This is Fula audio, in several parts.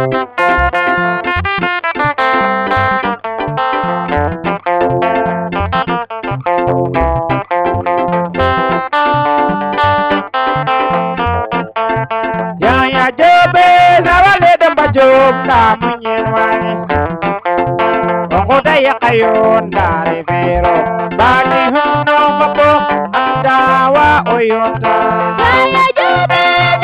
Ayon dari Vero bani hono mapo andawa oyota saya jobe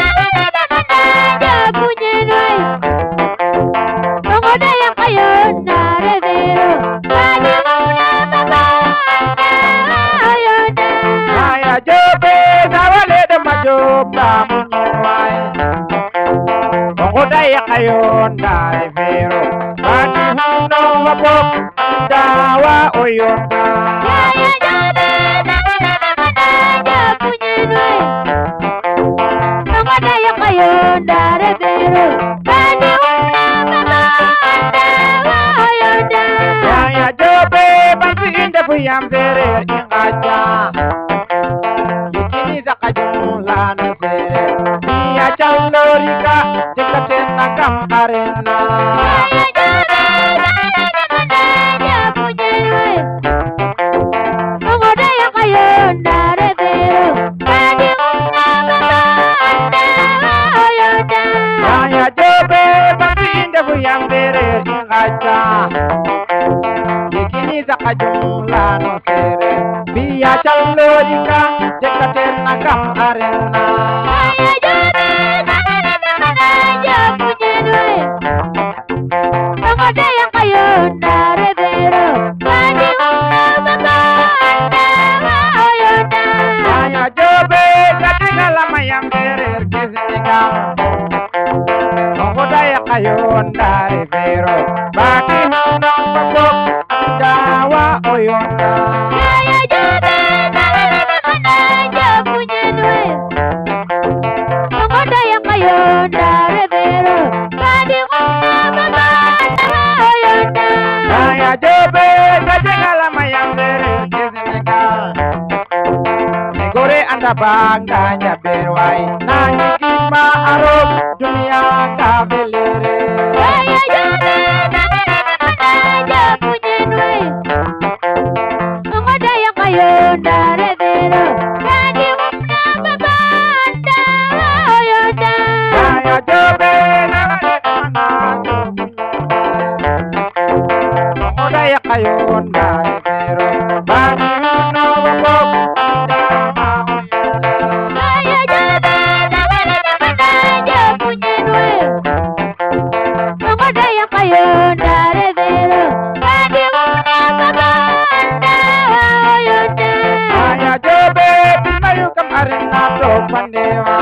da punya noi pengoda yang ayon dari Vero bani hono mapo andawa oyota saya jobe nawale de majob tamunyai pengoda yang ayon dari Vero bani hono mapo dawa oyota saya jobe da punya noi pengoda yang ayon dari Vero bani hono mapo andawa oyota saya jobe basi inde fuyam sere ingaja ikini zakajula na sere biya chalorika jekatena kam arena yang bere ingaja ikini zakajula no sere biya chalorika jekatena kam arena yang bere kesenigal Ngodaya kayon dari Vero bagi hono pokok dawa oyona saya jobe aja punya duit ngodaya kayon dari Vero bagi hono pokok dawa oyona saya jobe gajeng alama yang bere kesenigal negore anda bangganya berwai nanya kima arok dunia kabelere saya jobe aja punya duit ngodaya kayon dari Vero bagi hono pokok dawa oyona saya jobe ngodaya kayon dari Vero bagi hono pokok dawa saya jobe aja punya duit ngodaya kayon dari Vero bagi hono pokok dawa oyona saya jobe bimayu kemarin nato pandewa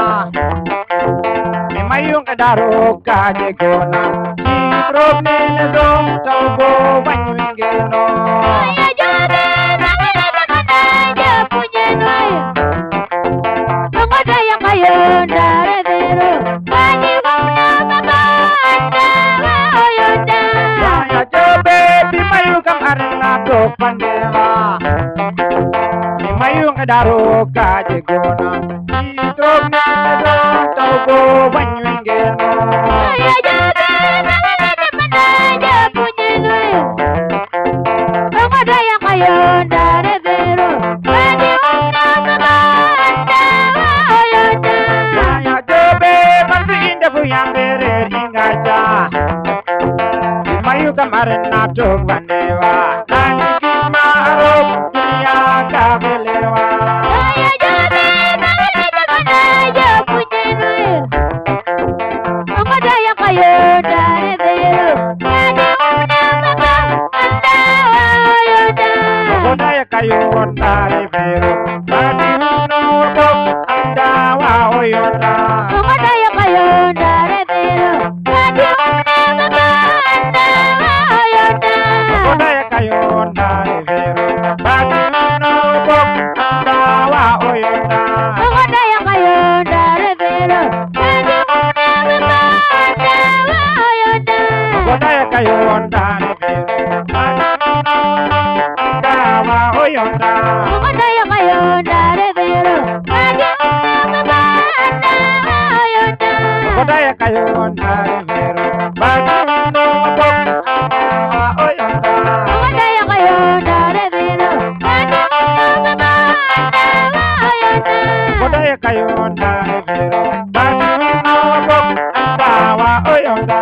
bimayu kadaro kaje gona sikrop nene dong taubo banyungeno saya jobe aja punya duit ngodaya kayon dari Vero bagi hono pokok dawa oyona saya jobe bimayu kemarin nato pandewa bimayu kadaro kaje gona sikrop nene dong taubo banyungeno saya jobe aja punya duit ngodaya kayon dari Vero bagi hono pokok dawa oyona saya jobe masih indah yang bere ingaja bimayu kemarin nato pandewa nani kimarok dunia kabelewa saya jobe aja punya duit ngodaya kayon dari Vero bagi hono pokok dawa oyona Ngodaya kayon dari Vero bagi hono pokok dawa oyona ngodaya kayon dari Vero bagi hono pokok dawa oyona Ngodaya kayon dari Vero bagi hono pokok dawa oyona ngodaya kayon dari Vero bagi hono pokok dawa oyona Ngodaya kayon dari Vero bagi hono dawa oyona ngodaya kayon dari Vero bagi hono pokok dawa oyona Ngodaya kayon dari Vero bagi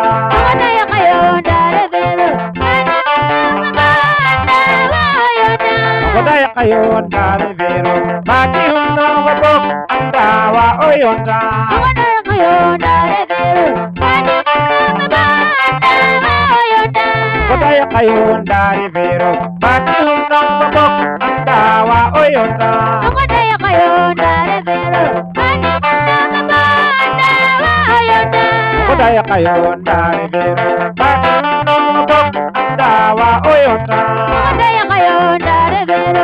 Kodaya kayon dari vero, bagi hunno wabok anda wa oyonda. Kodaya kayon dari vero, bagi hunno wabok anda wa oyonda. Kodaya kayon dari vero, Kodaya kayon dari vero, bagi hunno wabok anda wa oyonda. Kodaya kayon dari vero,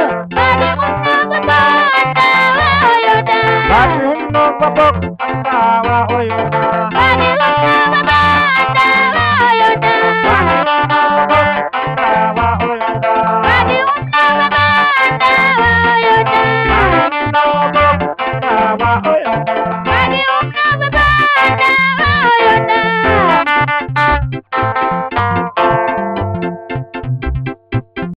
Bagi hunno wabok anda wa oyonda. Bye.